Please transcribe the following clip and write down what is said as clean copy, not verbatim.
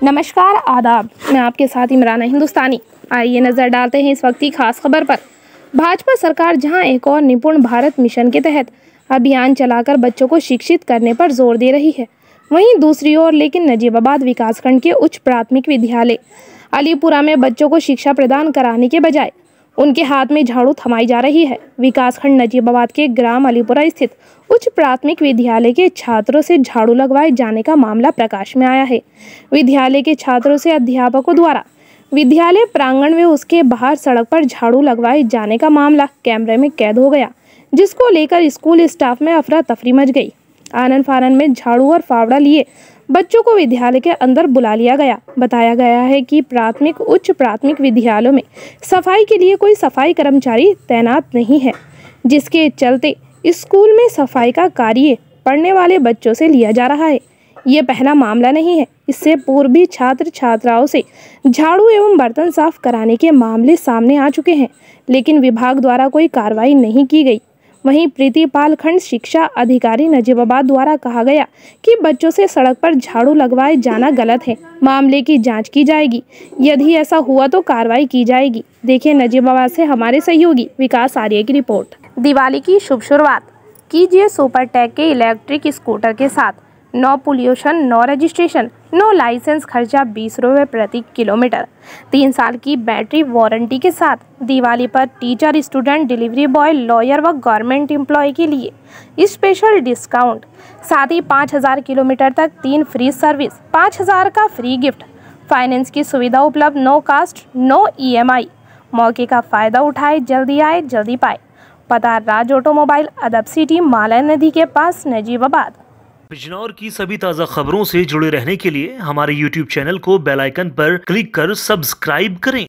नमस्कार, आदाब। मैं आपके साथ इमराना हिंदुस्तानी। आइए नज़र डालते हैं इस वक्त की खास खबर पर। भाजपा सरकार जहां एक और निपुण भारत मिशन के तहत अभियान चलाकर बच्चों को शिक्षित करने पर जोर दे रही है, वहीं दूसरी ओर लेकिन नजीबाबाद विकासखंड के उच्च प्राथमिक विद्यालय अलीपुरा में बच्चों को शिक्षा प्रदान कराने के बजाय उनके हाथ में झाड़ू थमाई जा रही है। विकासखंड नजीबाबाद के ग्राम अलीपुरा स्थित उच्च प्राथमिक विद्यालय के छात्रों से झाड़ू लगवाए जाने का मामला प्रकाश में आया है। विद्यालय के छात्रों से अध्यापकों द्वारा विद्यालय प्रांगण में उसके बाहर सड़क पर झाड़ू लगवाए जाने का मामला कैमरे में कैद हो गया, जिसको लेकर स्कूल स्टाफ में अफरा तफरी मच गई। आनन फानन में झाड़ू और फावड़ा लिए बच्चों को विद्यालय के अंदर बुला लिया गया। बताया गया है कि प्राथमिक उच्च प्राथमिक विद्यालयों में सफाई के लिए कोई सफाई कर्मचारी तैनात नहीं है, जिसके चलते स्कूल में सफाई का कार्य पढ़ने वाले बच्चों से लिया जा रहा है। ये पहला मामला नहीं है, इससे पूर्व भी छात्र छात्राओं से झाड़ू एवं बर्तन साफ कराने के मामले सामने आ चुके हैं, लेकिन विभाग द्वारा कोई कार्रवाई नहीं की गई। वहीं प्रीतिपाल खंड शिक्षा अधिकारी नजीबाबाद द्वारा कहा गया कि बच्चों से सड़क पर झाड़ू लगवाए जाना गलत है। मामले की जांच की जाएगी, यदि ऐसा हुआ तो कार्रवाई की जाएगी। देखिए नजीबाबाद से हमारे सहयोगी विकास आर्य की रिपोर्ट। दिवाली की शुभ शुरुआत कीजिए सुपरटेक के इलेक्ट्रिक स्कूटर के साथ। No pollution, no registration, no licence, खर्चा 20 रुपये प्रति किलोमीटर, 3 साल की बैटरी वारंटी के साथ। दिवाली पर teacher, student, delivery boy, lawyer व गवर्नमेंट एम्प्लॉय के लिए स्पेशल डिस्काउंट। साथ ही 5000 किलोमीटर तक 3 फ्री सर्विस, 5000 का फ्री गिफ्ट, फाइनेंस की सुविधा उपलब्ध, नो कास्ट, नो EMI। मौके का फ़ायदा उठाए, जल्दी आए जल्दी पाए। पता राज ऑटोमोबाइल, अदब सिटी, माला नदी के पास, नजीबाबाद। बिजनौर की सभी ताज़ा खबरों से जुड़े रहने के लिए हमारे YouTube चैनल को बेल आइकन पर क्लिक कर सब्सक्राइब करें।